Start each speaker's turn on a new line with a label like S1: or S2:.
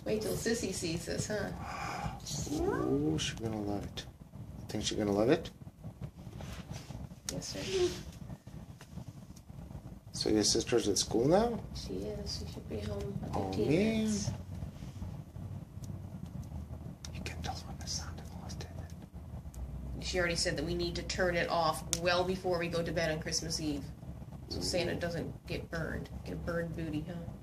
S1: Wait till Sissy sees this, huh?
S2: Oh, she's gonna love it. Think she's gonna love it?
S1: Yes, sir.
S2: So your sister's at school now?
S1: She is. She should be home in
S2: Oh,
S1: 15
S2: man.
S1: minutes.
S2: You can tell when the Santa Claus did it.
S1: She already said that we need to turn it off well before we go to bed on Christmas Eve. So Santa doesn't get burned. Get a burned booty, huh?